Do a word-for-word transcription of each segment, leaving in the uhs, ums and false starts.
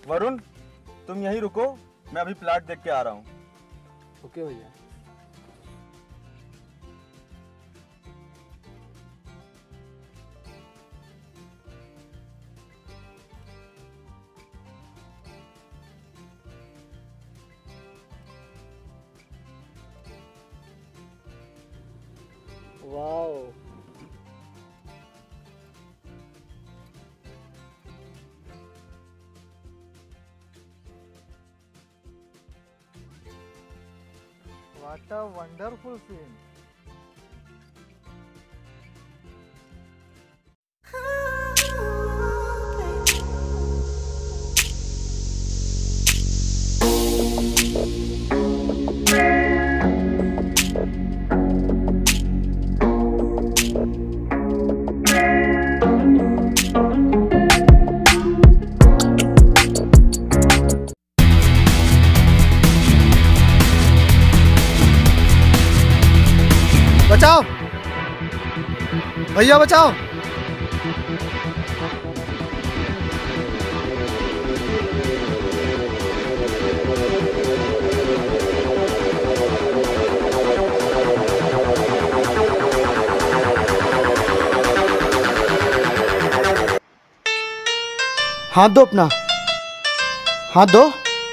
वरुण, तुम यहीं रुको, मैं अभी प्लाट देख के आ रहा हूँ। ओके भैया। Wow, What a wonderful scene. बचाओ भैया, बचाओ। हाथ दो अपना, हाथ दो।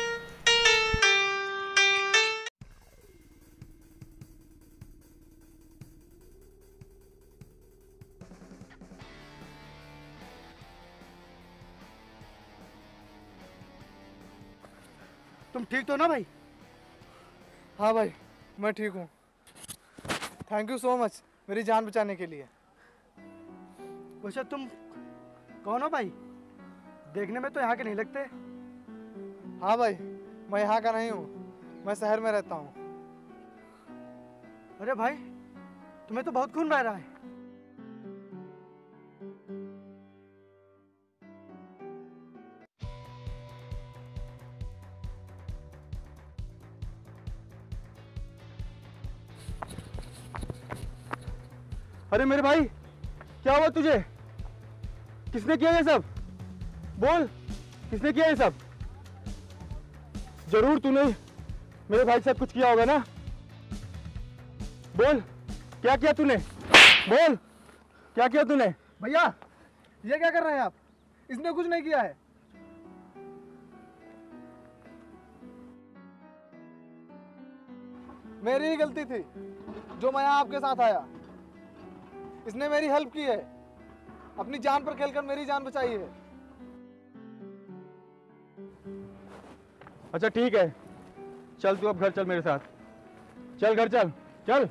तुम ठीक तो ना भाई? हाँ भाई, मैं ठीक हूँ। थैंक यू सो मच मेरी जान बचाने के लिए। वैसे तुम कौन हो भाई? देखने में तो यहाँ के नहीं लगते। हाँ भाई, मैं यहाँ का नहीं हूँ, मैं शहर में रहता हूँ। अरे भाई, तुम्हें तो बहुत खून बह रहा है। अरे मेरे भाई, क्या हुआ तुझे? किसने किया ये सब? बोल, किसने किया ये सब? जरूर तूने मेरे भाई के साथ कुछ किया होगा ना? बोल, क्या किया तूने? बोल, क्या किया तूने? भैया, ये क्या कर रहे हैं आप? इसने कुछ नहीं किया है। मेरी ही गलती थी जो मैं यहाँ आपके साथ आया। इसने मेरी हेल्प की है, अपनी जान पर खेलकर मेरी जान बचाई है। अच्छा ठीक है, चल तू अब घर चल मेरे साथ। चल घर चल, चल।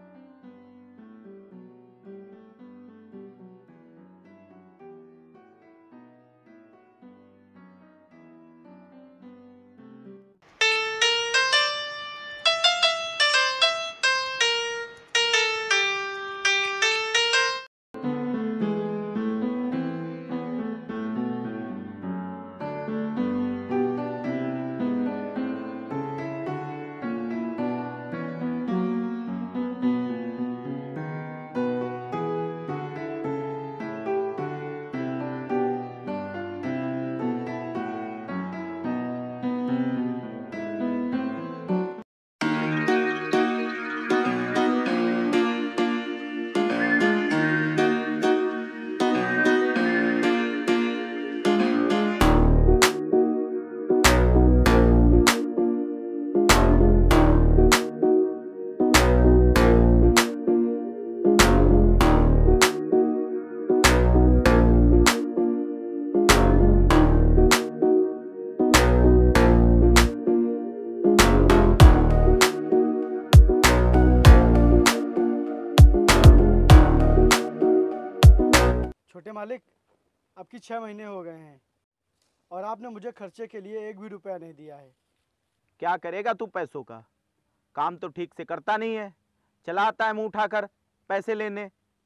छोटे मालिक, अब की छह महीने हो गए हैं और आपने मुझे खर्चे के लिए एक भी रुपया नहीं दिया है। क्या करेगा तू पैसों का? काम तो ठीक से करता नहीं है, चला आता है मुंह उठाकर पैसे लेने।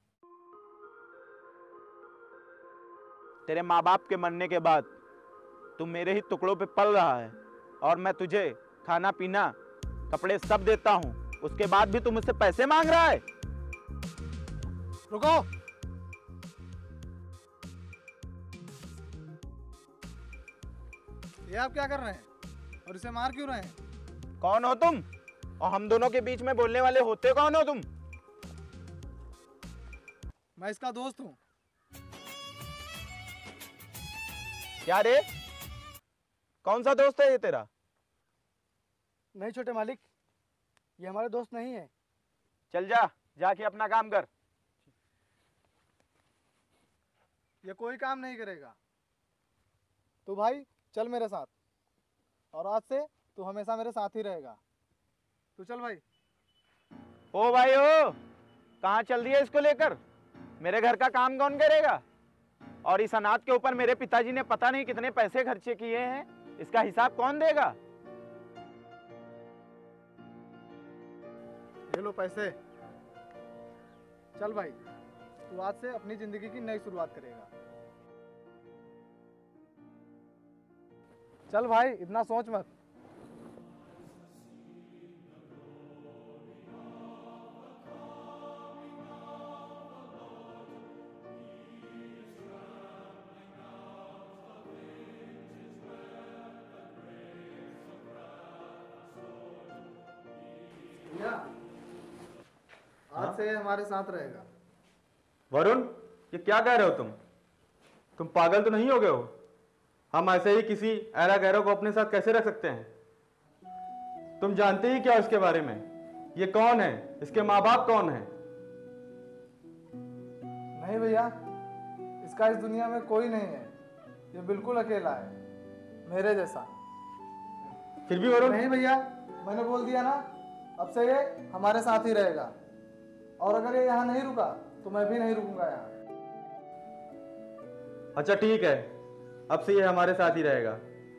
तेरे माँ बाप के मरने के बाद तू मेरे ही टुकड़ों पे पल रहा है और मैं तुझे खाना पीना कपड़े सब देता हूँ, उसके बाद भी तू मुझसे पैसे मांग रहा है। रुको, ये आप क्या कर रहे हैं और इसे मार क्यों रहे हैं? कौन हो तुम और हम दोनों के बीच में बोलने वाले होते कौन हो तुम? मैं इसका दोस्त हूँ। क्या रे, कौन सा दोस्त है ये तेरा? नहीं छोटे मालिक, ये हमारे दोस्त नहीं है। चल जा, जाके अपना काम कर। ये कोई काम नहीं करेगा। तू भाई चल मेरे साथ, और आज से तू हमेशा मेरे साथ ही रहेगा। तू चल भाई। ओ भाई ओ, कहाँ चल रही है इसको लेकर? मेरे घर का काम कौन करेगा? और इस अनाथ के ऊपर मेरे पिताजी ने पता नहीं कितने पैसे खर्चे किए हैं, इसका हिसाब कौन देगा? ये लो पैसे। चल भाई, तू आज से अपनी जिंदगी की नई शुरुआत करेगा। चल भाई, इतना सोच मत। आज से हमारे साथ रहेगा। वरुण, ये क्या कह रहे हो तुम? तुम पागल तो नहीं हो गए हो? हम ऐसे ही किसी ऐरा गैरों को अपने साथ कैसे रख सकते हैं? तुम जानते ही क्या इसके बारे में? ये कौन है? इसके माँ बाप कौन है? नहीं भैया, इसका इस दुनिया में कोई नहीं है। ये बिल्कुल अकेला है, मेरे जैसा। फिर भी वरुण, नहीं भैया, मैंने बोल दिया ना, अब से ये हमारे साथ ही रहेगा। और अगर ये यहाँ नहीं रुका तो मैं भी नहीं रुकूंगा यहाँ। अच्छा ठीक है, अब से ये हमारे साथ ही रहेगा।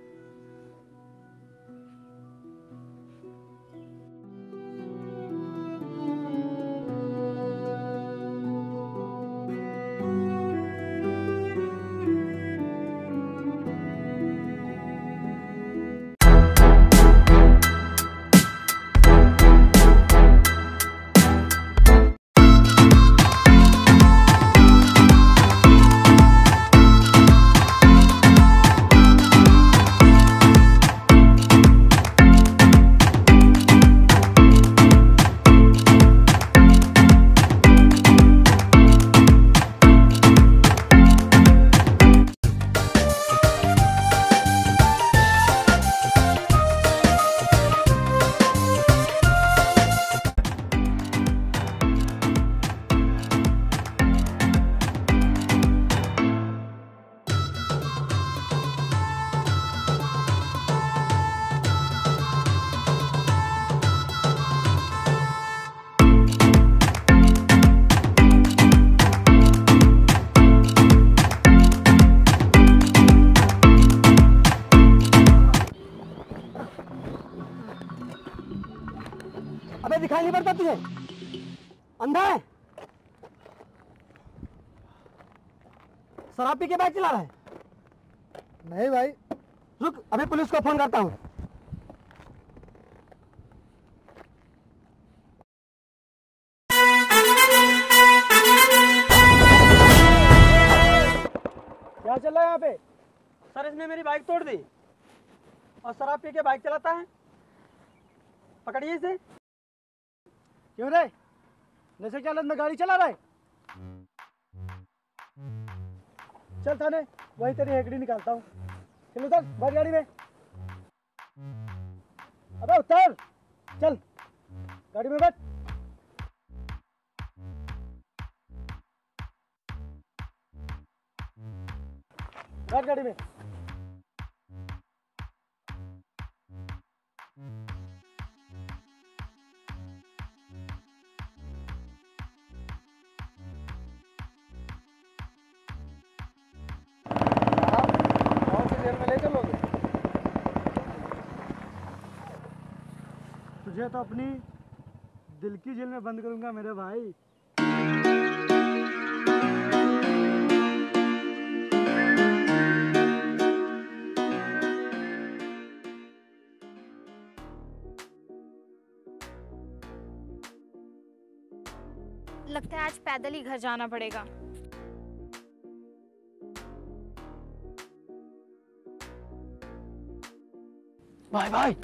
अबे दिखाई नहीं पड़ता तुझे? अंधा है? शराब पी के बाइक चला रहा है? नहीं भाई। रुक, अभी पुलिस को फोन करता हूँ। क्या चल रहा है यहाँ पे? सर, इसने मेरी बाइक तोड़ दी और शराब पी के बाइक चलाता है। पकड़िए इसे। क्यों रे, नशे के हालत में गाड़ी चला रहा है? चल थाने, वही तेरी हेकड़ी निकालता हूँ। चलो चल, बैठ गाड़ी में। अबे उतर, चल गाड़ी में बैठ। बैठ गाड़ी में। कौन सी जेल में ले चलोगे? तुझे तो अपनी दिल की जेल में बंद करूंगा मेरे भाई। लगता है आज पैदल ही घर जाना पड़ेगा। Bye bye.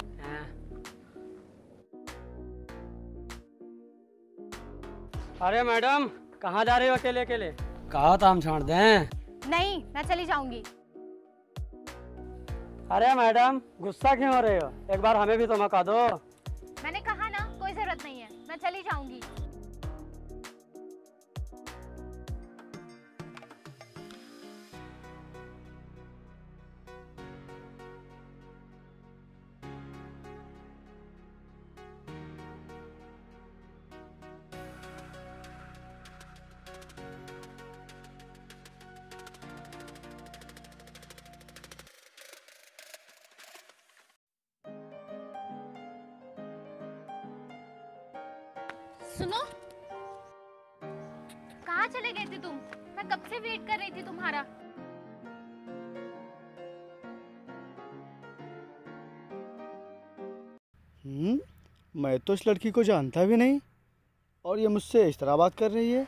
अरे मैडम, कहाँ जा रहे हो अकेले अकेले? कहा था हम छोड़ दें। नहीं, मैं चली जाऊंगी। अरे मैडम, गुस्सा क्यों हो रहे हो? एक बार हमें भी तो मौका दो। मैंने कहा ना, कोई जरूरत नहीं है, मैं चली जाऊंगी। सुनो, कहाँ चले गए थे तुम? मैं कब से वेट कर रही थी तुम्हारा। हम्म, मैं तो इस लड़की को जानता भी नहीं और ये मुझसे इस तरह बात कर रही है।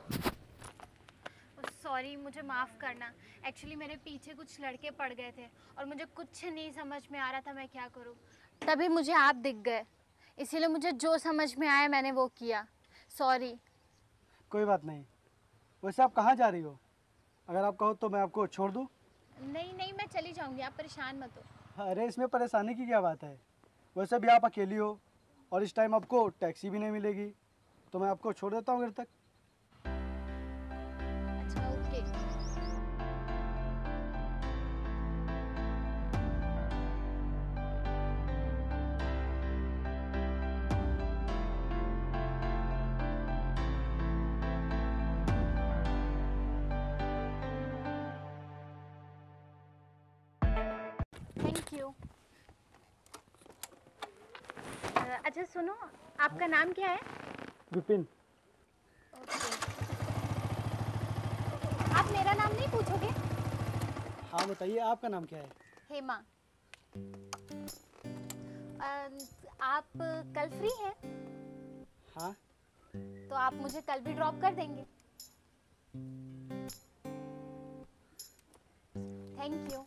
सॉरी, मुझे माफ़ करना। एक्चुअली मेरे पीछे कुछ लड़के पड़ गए थे और मुझे कुछ नहीं समझ में आ रहा था मैं क्या करूं। तभी मुझे आप दिख गए, इसीलिए मुझे जो समझ में आया मैंने वो किया। सॉरी। कोई बात नहीं। वैसे आप कहाँ जा रही हो? अगर आप कहो तो मैं आपको छोड़ दूँ। नहीं नहीं, मैं चली जाऊंगी, आप परेशान मत हो। अरे इसमें परेशानी की क्या बात है? वैसे भी आप अकेली हो और इस टाइम आपको टैक्सी भी नहीं मिलेगी, तो मैं आपको छोड़ देता हूँ घर तक। अच्छा, ओके। Thank you. अच्छा सुनो, आपका नाम क्या है? विपिन। ओके। आप मेरा नाम नहीं पूछोगे? हाँ बताइए, आपका नाम क्या है? हेमा। अ, आप कल फ्री हैं? हाँ। तो आप मुझे कल भी ड्रॉप कर देंगे? Thank you.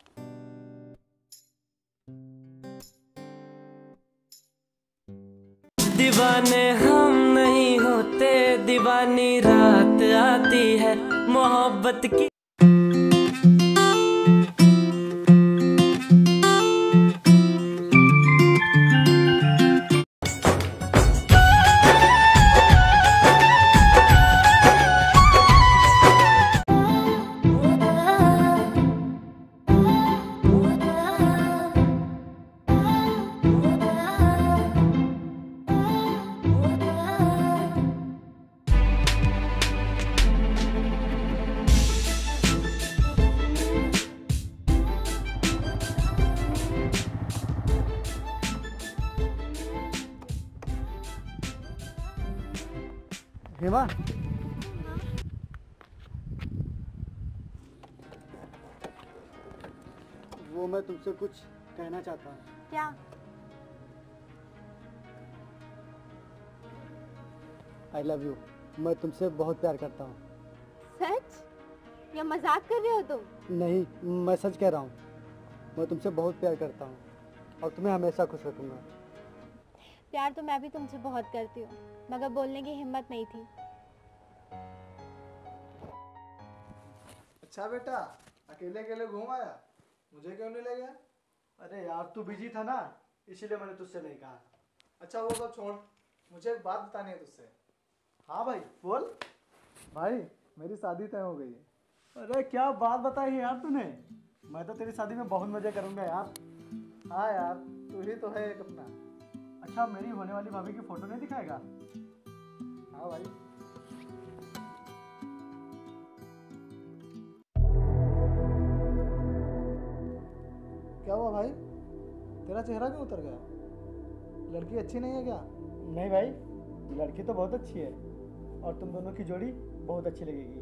दीवाने हम नहीं होते, दीवानी रात आती है मोहब्बत की। हेमा, वो मैं तुमसे कुछ कहना चाहता हूँ। क्या? I love you. मैं तुमसे बहुत प्यार करता हूँ। सच या मजाक कर रहे हो तुम? नहीं, मैं सच कह रहा हूँ। मैं तुमसे बहुत प्यार करता हूँ और तुम्हें हमेशा खुश रखूँगा। प्यार तो मैं भी तुमसे बहुत करती हूँ, मगर बोलने की हिम्मत नहीं थी। अच्छा बेटा, अकेले अकेले घूम आया, मुझे क्यों नहीं ले गया? अरे यार, तू बिजी था ना, इसीलिए मैंने तुझसे नहीं कहा। अच्छा वो सब छोड़, मुझे एक बात बतानी है तुझसे। हाँ भाई बोल। भाई मेरी शादी तय हो गई है। अरे क्या बात बताई है यार तूने। मैं तो तेरी शादी में बहुत मजे करूंगा यार। हाँ यार, तू ही तो है एक अपना। अच्छा, मेरी होने वाली भाभी की फोटो नहीं दिखाएगा? हाँ भाई। क्या हुआ भाई, तेरा चेहरा क्यों उतर गया? लड़की अच्छी नहीं है क्या? नहीं भाई, लड़की तो बहुत अच्छी है और तुम दोनों की जोड़ी बहुत अच्छी लगेगी।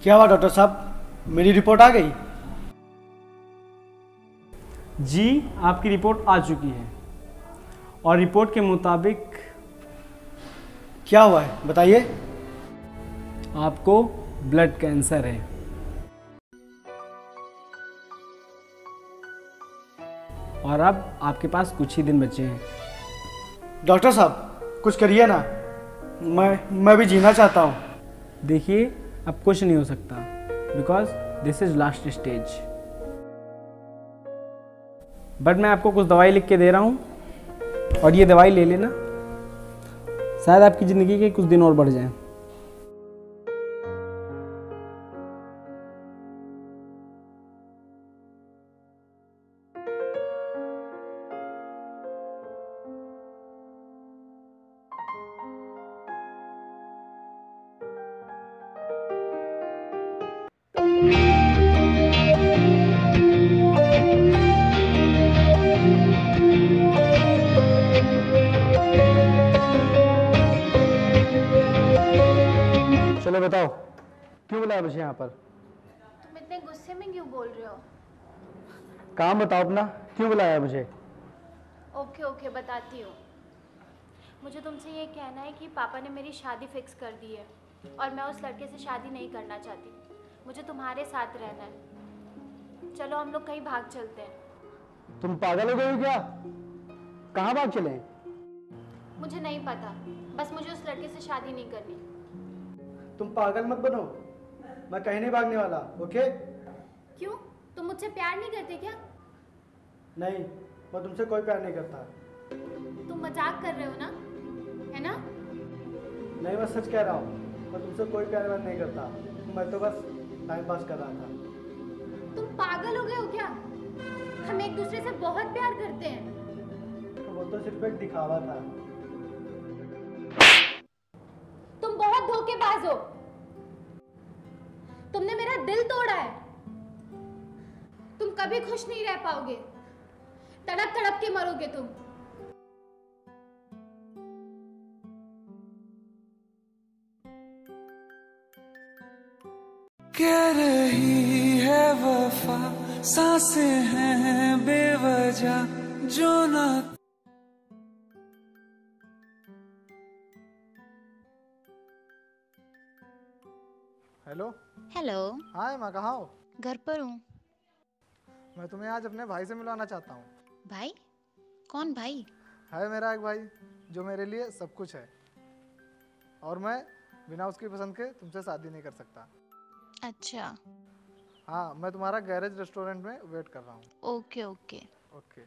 क्या हुआ डॉक्टर साहब, मेरी रिपोर्ट आ गई? जी आपकी रिपोर्ट आ चुकी है और रिपोर्ट के मुताबिक क्या हुआ है बताइए। आपको ब्लड कैंसर है। और अब आपके पास कुछ ही दिन बचे हैं। डॉक्टर साहब कुछ करिए ना, मैं मैं भी जीना चाहता हूँ। देखिए अब कुछ नहीं हो सकता, because this is last stage. But मैं आपको कुछ दवाई लिख के दे रहा हूँ और ये दवाई ले लेना, शायद आपकी ज़िंदगी के कुछ दिन और बढ़ जाएं। चलो बताओ क्यों बुलाया मुझे यहाँ पर? तुम इतने गुस्से में क्यों बोल रहे हो? काम बताओ अपना, क्यों बुलाया मुझे? ओके ओके बताती हूँ। मुझे तुमसे ये कहना है कि पापा ने मेरी शादी फिक्स कर दी है और मैं उस लड़के से शादी नहीं करना चाहती। मुझे तुम्हारे साथ रहना है। चलो हम लोग कहीं भाग चलते हैं। तुम पागल हो गए हो क्या? कहाँ भाग चले? मुझे नहीं पता, बस मुझे उस लड़के से शादी नहीं करनी। तुम पागल मत बनो, मैं कहीं नहीं भागने वाला। ओके? क्यों? तुम मुझसे प्यार नहीं करते क्या? नहीं, मैं तुमसे कोई प्यार नहीं करता। तुम मजाक कर रहे हो ना, है ना? नहीं, मैं सच कह रहा हूँ, मैं तुमसे कोई प्यार व्यार नहीं करता। मैं तो बस टाइम पास कर रहा था। तुम पागल हो गए हो क्या? हम एक दूसरे से बहुत प्यार करते हैं। तो वो तो सिर्फ एक दिखावा था। तुम बहुत धोखेबाज हो। तुमने मेरा दिल तोड़ा है। तुम कभी खुश नहीं रह पाओगे। तड़प तड़प के मरोगे तुम। कह रही है वफा, सांसें हैं बेवजह जो ना। हेलो। हेलो। हाँ माँ, कहाँ हो? घर पर हूँ। मैं तुम्हें आज अपने भाई से मिलवाना चाहता हूँ। भाई? कौन भाई? है मेरा एक भाई जो मेरे लिए सब कुछ है और मैं बिना उसकी पसंद के तुमसे शादी नहीं कर सकता। अच्छा। हाँ, मैं तुम्हारा गैरेज रेस्टोरेंट में वेट कर रहा हूँ। Okay okay. ओके।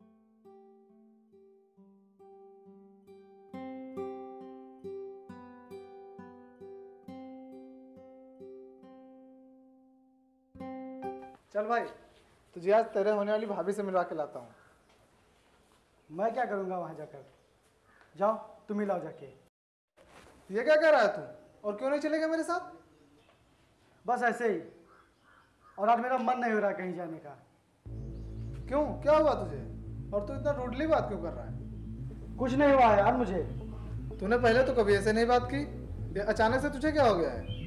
चल भाई, तुझे आज तेरे होने वाली भाभी से मिलवा के लाता हूँ। मैं क्या करूँगा वहाँ जाकर? जाओ तुम ही लाओ जाके। ये क्या कर रहा है तू, और क्यों नहीं चलेगा मेरे साथ? बस ऐसे ही, और आज मेरा मन नहीं हो रहा कहीं जाने का। क्यों, क्या हुआ तुझे? और तू इतना रूडली बात क्यों कर रहा है? कुछ नहीं हुआ है यार मुझे। तूने पहले तो कभी ऐसे नहीं बात की, ये अचानक से तुझे क्या हो गया है?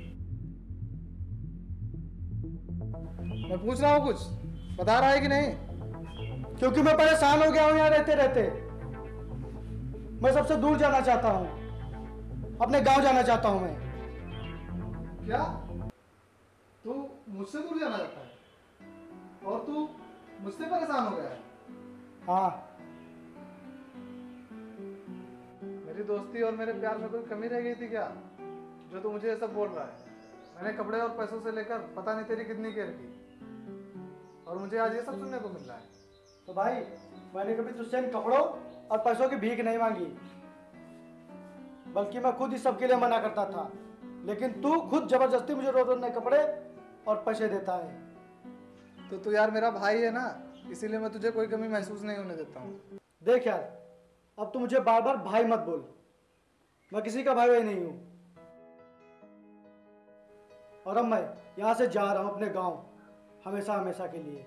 मैं पूछ रहा हूँ, कुछ बता रहा है कि नहीं? क्योंकि मैं परेशान हो गया हूँ यहाँ रहते रहते। मैं सबसे दूर जाना चाहता हूँ, अपने गांव जाना चाहता हूँ मैं। क्या तू मुझसे दूर जाना चाहता है और तू मुझसे परेशान हो गया है? हाँ। मेरी दोस्ती और मेरे प्यार में कोई कमी रह गई थी क्या, जो तू मुझे ये सब बोल रहा है? मैंने कपड़े और पैसों से लेकर पता नहीं तेरी कितनी केयर की, और मुझे आज ये सब सुनने को मिल रहा है। तो भाई, मैंने कभी तुझसे इन कपड़ों और पैसों की भीख नहीं मांगी, बल्कि मैं खुद इस सब के लिए मना करता था, लेकिन तू खुद जबरदस्ती मुझे रोज रोज नए कपड़े और पैसे देता है। तो तू यार मेरा भाई है ना, इसीलिए मैं तुझे कोई कमी महसूस नहीं होने देता हूँ। देख यार, अब तू मुझे बार बार भाई मत बोल, मैं किसी का भाई भाई नहीं हूँ। और अब मैं यहाँ से जा रहा हूँ अपने गांव, हमेशा हमेशा के लिए।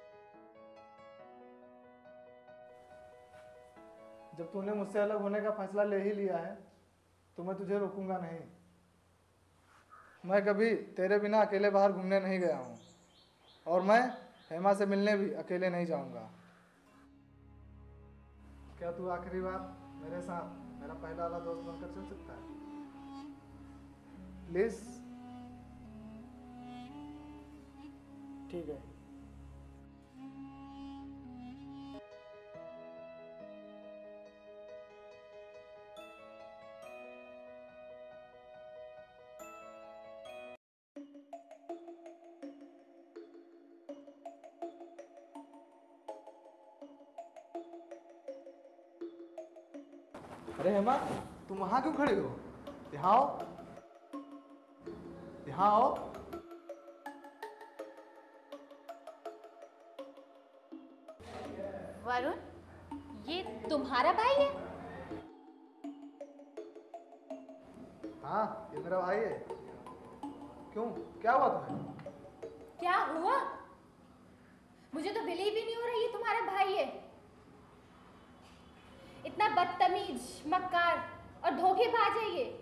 जब तूने मुझसे अलग होने का फैसला ले ही लिया है, तो मैं तुझे रोकूंगा नहीं। मैं कभी तेरे बिना अकेले बाहर घूमने नहीं गया हूँ, और मैं हेमा से मिलने भी अकेले नहीं जाऊँगा। क्या तू आखिरी बार मेरे साथ मेरा पहला वाला दोस्त बनकर चल सकता है? प्लीज। ठीक है। अरे हेमा, तुम वहां क्यों खड़ी हो? यहाँ आओ, यहाँ आओ। वरुण, ये तुम्हारा भाई है? हाँ, ये मेरा भाई है। क्यों, क्या हुआ तुम्हें? क्या हुआ? मुझे तो बिलीव ही नहीं हो रहा ये तुम्हारा भाई है। इतना बदतमीज, मक्कार और धोखेबाज है ये।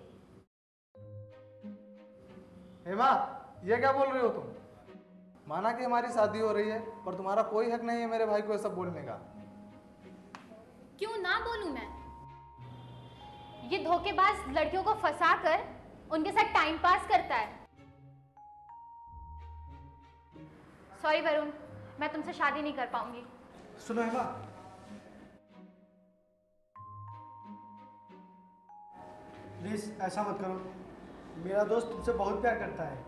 हेमा, ये क्या बोल रही हो तुम? माना कि हमारी शादी हो रही है, पर तुम्हारा कोई हक नहीं है मेरे भाई को ऐसा बोलने का। क्यों ना बोलूं मैं? ये धोखेबाज लड़कियों को फंसा कर उनके साथ टाइम पास करता है। सॉरी वरुण, मैं तुमसे शादी नहीं कर पाऊंगी। सुनो हेमा, प्लीज ऐसा मत करो। मेरा दोस्त तुमसे बहुत प्यार करता है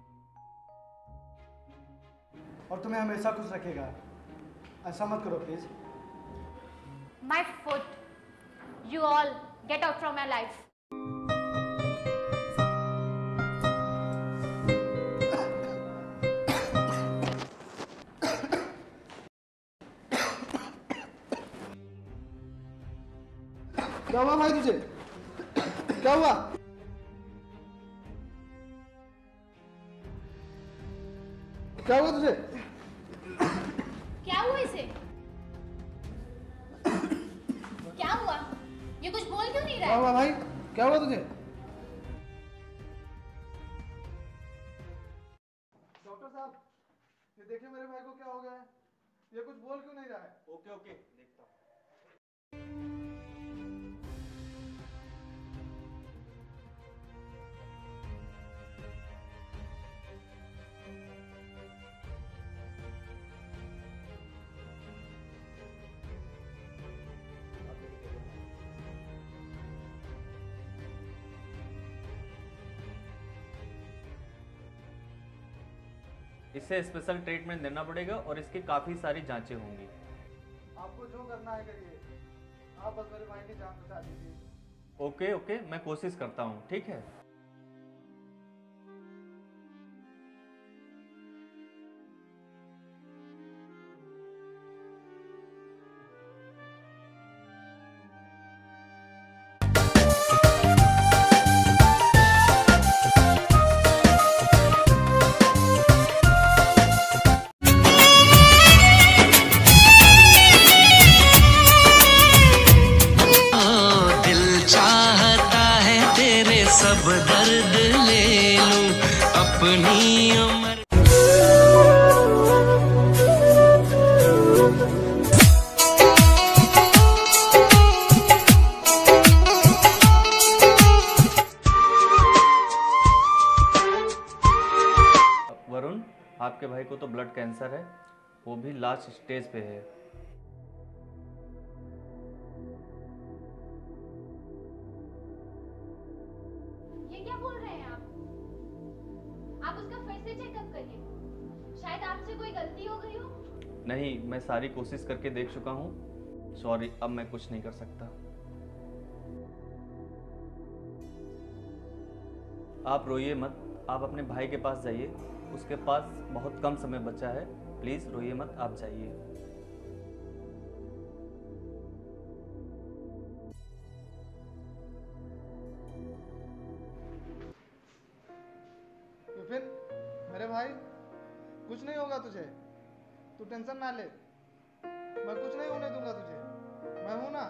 और तुम्हें हमेशा खुश रखेगा। ऐसा मत करो please. My foot, you all get out from my life. क्या हुआ भाई तुझे? क्या हुआ? क्या हुआ तुझे? क्या हुआ इसे? क्या हुआ? ये कुछ बोल क्यों नहीं रहा क्या है? हुआ भाई? क्या हुआ तुझे? डॉक्टर साहब, ये देखिए मेरे भाई को क्या हो गया है। ये कुछ बोल क्यों नहीं रहा है? ओके ओके, देखता हूँ। इसे स्पेशल ट्रीटमेंट देना पड़ेगा और इसकी काफ़ी सारी जांचें होंगी। आपको जो करना है करिए, आप बस मेरे भाई की जान बचा दीजिए। ओके ओके, मैं कोशिश करता हूँ, ठीक है। सब दर्द ले लूं अपनी उम्र। वरुण, आपके भाई को तो ब्लड कैंसर है, वो भी लास्ट स्टेज पे है। नहीं, मैं सारी कोशिश करके देख चुका हूँ। सॉरी, अब मैं कुछ नहीं कर सकता। आप रोइए मत, आप अपने भाई के पास जाइए, उसके पास बहुत कम समय बचा है। प्लीज़ रोइए मत, आप जाइए। विपिन, मेरे भाई, कुछ नहीं होगा तुझे, तू टेंशन ना ले। मैं कुछ नहीं होने दूंगा तुझे, मैं हूं ना।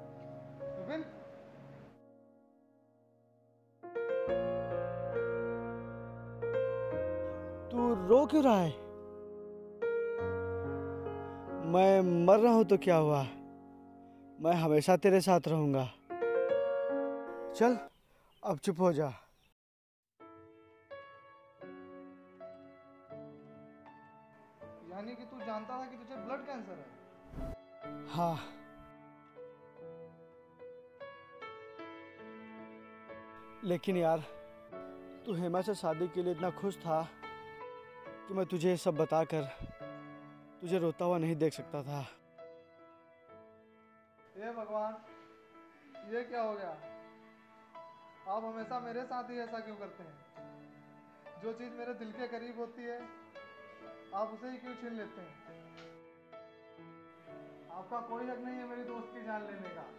विपिन। रो क्यों रहा है? मैं मर रहा हूं तो क्या हुआ, मैं हमेशा तेरे साथ रहूंगा। चल अब चुप हो जा। यानी कि तू जानता था कि तुझे ब्लड कैंसर है? हाँ, लेकिन यार तू हेमा से शादी के लिए इतना खुश था कि मैं तुझे ये सब बताकर तुझे रोता हुआ नहीं देख सकता था। हे भगवान, ये क्या हो गया? आप हमेशा मेरे साथ ही ऐसा क्यों करते हैं? जो चीज़ मेरे दिल के करीब होती है आप उसे ही क्यों छीन लेते हैं? आपका कोई हक नहीं है मेरी दोस्त की जान लेने का।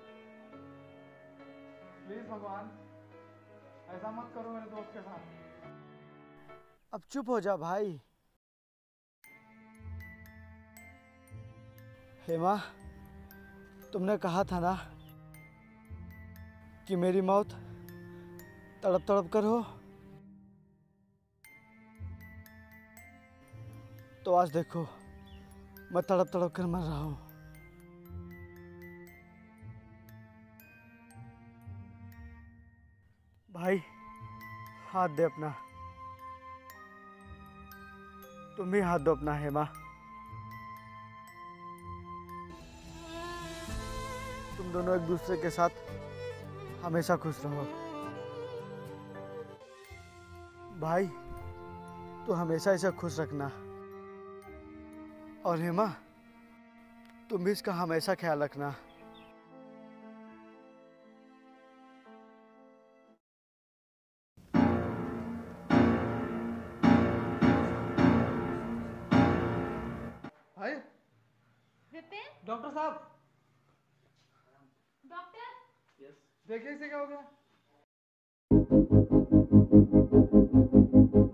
प्लीज भगवान, ऐसा मत करो मेरे दोस्त के साथ। अब चुप हो जा भाई। हेमा, तुमने कहा था ना कि मेरी मौत तड़प तड़प कर हो, तो आज देखो मैं तड़प तड़प कर मर रहा हूं। भाई हाथ दे अपना। तुम भी हाथ दो अपना हेमा। तुम दोनों एक दूसरे के साथ हमेशा खुश रहो। भाई तू हमेशा इसे खुश रखना, और हेमा तुम भी इसका हमेशा ख्याल रखना। भाई, विपिन, डॉक्टर साहब, डॉक्टर। देखिए इसे क्या हो गया।